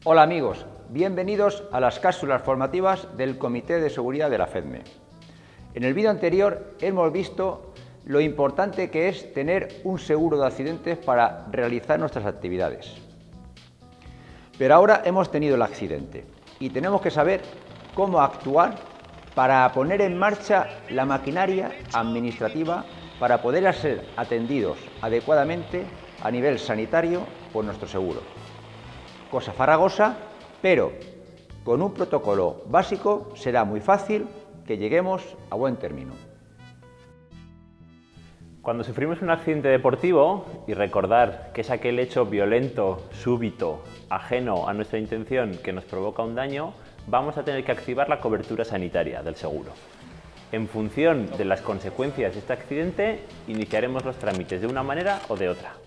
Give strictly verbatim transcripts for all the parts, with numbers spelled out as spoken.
Hola amigos, bienvenidos a las cápsulas formativas del Comité de Seguridad de la FEDME. En el vídeo anterior hemos visto lo importante que es tener un seguro de accidentes para realizar nuestras actividades. Pero ahora hemos tenido el accidente y tenemos que saber cómo actuar para poner en marcha la maquinaria administrativa para poder ser atendidos adecuadamente a nivel sanitario por nuestro seguro. Cosa farragosa, pero con un protocolo básico será muy fácil que lleguemos a buen término. Cuando sufrimos un accidente deportivo, y recordar que es aquel hecho violento, súbito, ajeno a nuestra intención que nos provoca un daño, vamos a tener que activar la cobertura sanitaria del seguro. En función de las consecuencias de este accidente, iniciaremos los trámites de una manera o de otra.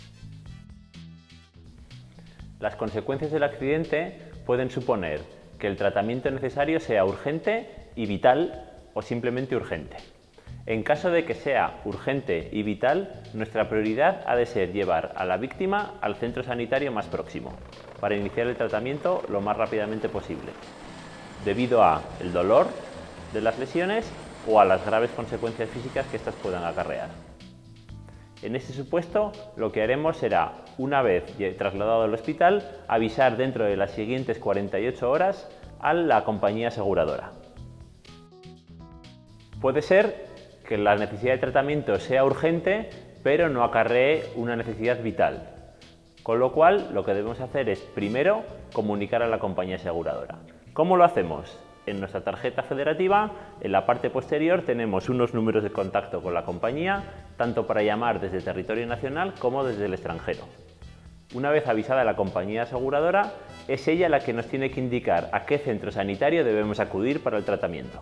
Las consecuencias del accidente pueden suponer que el tratamiento necesario sea urgente y vital o simplemente urgente. En caso de que sea urgente y vital, nuestra prioridad ha de ser llevar a la víctima al centro sanitario más próximo para iniciar el tratamiento lo más rápidamente posible, debido a el dolor de las lesiones o a las graves consecuencias físicas que éstas puedan acarrear. En este supuesto, lo que haremos será, una vez trasladado al hospital, avisar dentro de las siguientes cuarenta y ocho horas a la compañía aseguradora. Puede ser que la necesidad de tratamiento sea urgente, pero no acarree una necesidad vital. Con lo cual, lo que debemos hacer es, primero, comunicar a la compañía aseguradora. ¿Cómo lo hacemos? En nuestra tarjeta federativa, en la parte posterior, tenemos unos números de contacto con la compañía, tanto para llamar desde el territorio nacional como desde el extranjero. Una vez avisada la compañía aseguradora, es ella la que nos tiene que indicar a qué centro sanitario debemos acudir para el tratamiento.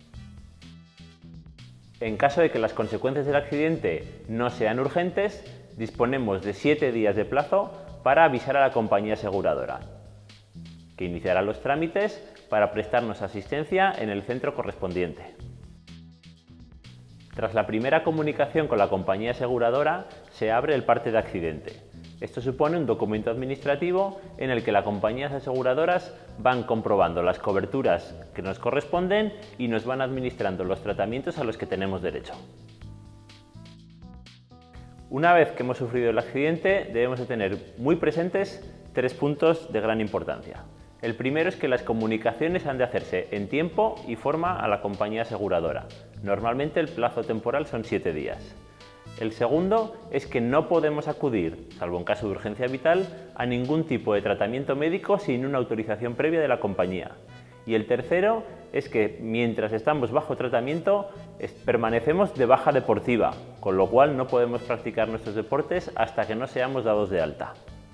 En caso de que las consecuencias del accidente no sean urgentes, disponemos de siete días de plazo para avisar a la compañía aseguradora, que iniciará los trámites para prestarnos asistencia en el centro correspondiente. Tras la primera comunicación con la compañía aseguradora, se abre el parte de accidente. Esto supone un documento administrativo en el que las compañías aseguradoras van comprobando las coberturas que nos corresponden y nos van administrando los tratamientos a los que tenemos derecho. Una vez que hemos sufrido el accidente, debemos de tener muy presentes tres puntos de gran importancia. El primero es que las comunicaciones han de hacerse en tiempo y forma a la compañía aseguradora. Normalmente el plazo temporal son siete días. El segundo es que no podemos acudir, salvo en caso de urgencia vital, a ningún tipo de tratamiento médico sin una autorización previa de la compañía. Y el tercero es que mientras estamos bajo tratamiento permanecemos de baja deportiva, con lo cual no podemos practicar nuestros deportes hasta que no seamos dados de alta.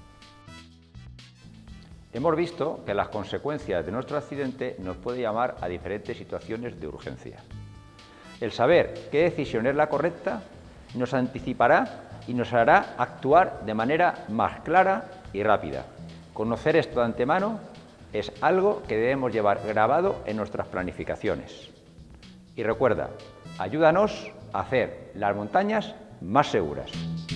Hemos visto que las consecuencias de nuestro accidente nos puede llamar a diferentes situaciones de urgencia. El saber qué decisión es la correcta nos anticipará y nos hará actuar de manera más clara y rápida. Conocer esto de antemano es algo que debemos llevar grabado en nuestras planificaciones. Y recuerda, ayúdanos a hacer las montañas más seguras.